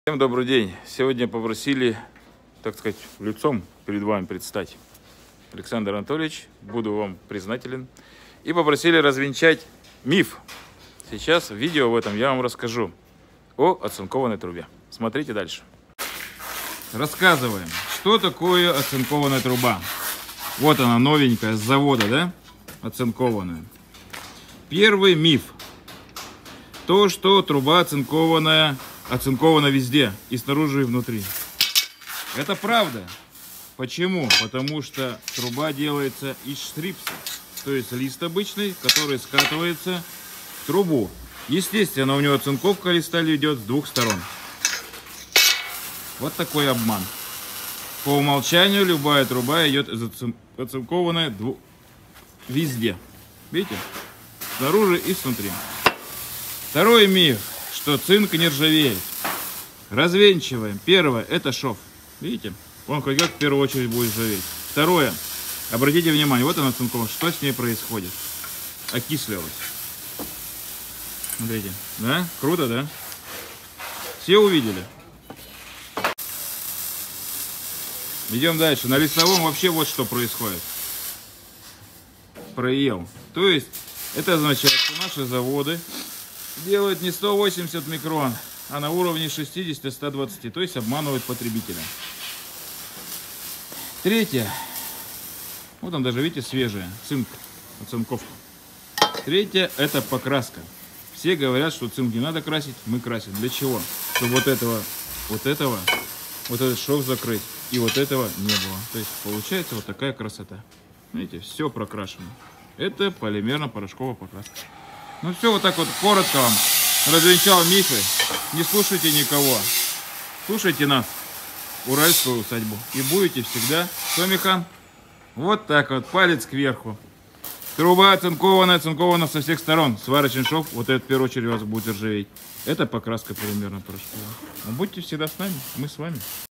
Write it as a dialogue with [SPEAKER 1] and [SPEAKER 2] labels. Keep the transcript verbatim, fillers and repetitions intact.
[SPEAKER 1] Всем добрый день. Сегодня попросили, так сказать, лицом перед вами предстать. Александр Анатольевич, буду вам признателен. И попросили развенчать миф. Сейчас в видео в этом я вам расскажу о оцинкованной трубе. Смотрите дальше. Рассказываем, что такое оцинкованная труба. Вот она новенькая, с завода, да? Оцинкованная. Первый миф. То, что труба оцинкованная, оцинкована везде, и снаружи, и внутри. Это правда. Почему? Потому что труба делается из штрипса, то есть лист обычный, который скатывается в трубу. Естественно, у него оцинковка листа идет с двух сторон. Вот такой обман. По умолчанию любая труба идет оцинкованная дву... везде. Видите? Снаружи и снутри. Второй миф, что цинк не ржавеет. Развенчиваем. Первое, это шов. Видите? Он как в первую очередь будет ржаветь. Второе, обратите внимание, вот она цинковая. Что с ней происходит? Окислилась. Смотрите. Да? Круто, да? Все увидели? Идем дальше. На листовом вообще вот что происходит. Проел. То есть, это означает, что наши заводы делают не сто восемьдесят микрон, а на уровне шестидесяти — ста двадцати, то есть обманывают потребителя. Третье. Вот он даже, видите, свежая, цинк, оцинковка. Третье — это покраска. Все говорят, что цинк не надо красить, мы красим. Для чего? Чтобы вот этого, вот этого, вот этот шов закрыть, и вот этого не было. То есть получается вот такая красота. Видите, все прокрашено. Это полимерно-порошковая покраска. Ну все, вот так вот коротко вам развенчал мифы. Не слушайте никого. Слушайте нас, уральскую усадьбу. И будете всегда, что, Михан? Вот так вот, палец кверху. Труба оцинкованная, оцинкована со всех сторон. Сварочный шов, вот этот в первую очередь у вас будет ржаветь. Это покраска полимерно-порошковая. Но будьте всегда с нами, мы с вами.